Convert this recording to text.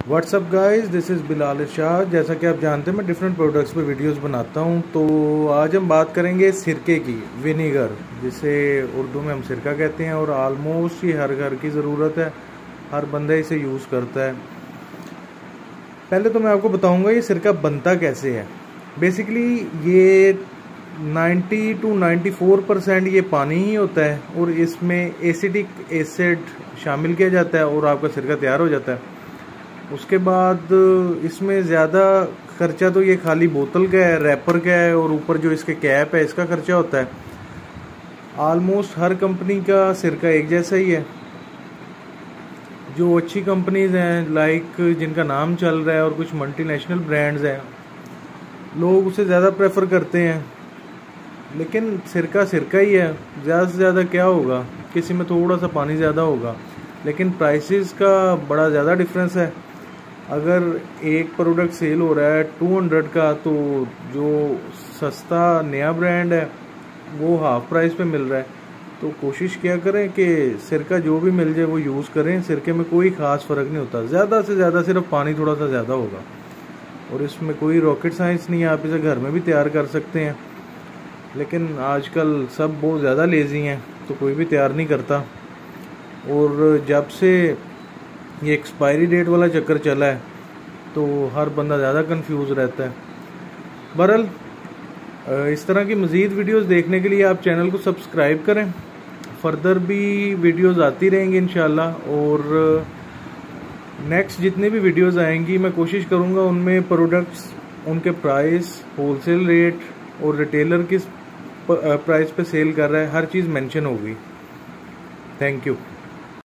WhatsApp guys, this is Bilal Irshad. जैसा कि आप जानते हैं मैं डिफरेंट प्रोडक्ट्स पे वीडियोस बनाता हूं। तो आज हम बात करेंगे सिरके की, विनेगर, जिसे उर्दू में हम सिरका कहते हैं। और आलमोस्ट ये हर घर की ज़रूरत है, हर बंदा इसे यूज़ करता है। पहले तो मैं आपको बताऊंगा ये सिरका बनता कैसे है। बेसिकली ये 90 to 94% ये पानी ही होता है और इसमें एसिडिक एसिड शामिल किया जाता है और आपका सिरका तैयार हो जाता है। उसके बाद इसमें ज़्यादा खर्चा तो ये खाली बोतल का है, रैपर का है और ऊपर जो इसके कैप है इसका खर्चा होता है। आलमोस्ट हर कंपनी का सिरका एक जैसा ही है। जो अच्छी कंपनीज हैं लाइक जिनका नाम चल रहा है और कुछ मल्टीनेशनल ब्रांड्स हैं, लोग उसे ज़्यादा प्रेफर करते हैं। लेकिन सिरका सिरका ही है, ज़्यादा से ज़्यादा क्या होगा, किसी में थोड़ा सा पानी ज़्यादा होगा, लेकिन प्राइसेस का बड़ा ज़्यादा डिफरेंस है। अगर एक प्रोडक्ट सेल हो रहा है 200 का, तो जो सस्ता नया ब्रांड है वो हाफ प्राइस पे मिल रहा है। तो कोशिश क्या करें कि सिरका जो भी मिल जाए वो यूज़ करें। सिरके में कोई ख़ास फ़र्क नहीं होता, ज़्यादा से ज़्यादा सिर्फ पानी थोड़ा सा ज़्यादा होगा और इसमें कोई रॉकेट साइंस नहीं है। आप इसे घर में भी तैयार कर सकते हैं, लेकिन आजकल सब बहुत ज़्यादा लेज़ी हैं तो कोई भी तैयार नहीं करता। और जब से ये एक्सपायरी डेट वाला चक्कर चला है तो हर बंदा ज़्यादा कंफ्यूज रहता है। बहरहाल इस तरह की मज़ीद वीडियोस देखने के लिए आप चैनल को सब्सक्राइब करें। फर्दर भी वीडियोस आती रहेंगी इंशाल्लाह। और नेक्स्ट जितने भी वीडियोस आएंगी मैं कोशिश करूँगा उनमें प्रोडक्ट्स, उनके प्राइस, होलसेल रेट और रिटेलर किस प्राइस पे सेल कर रहा है, हर चीज़ मेंशन होगी। Thank you.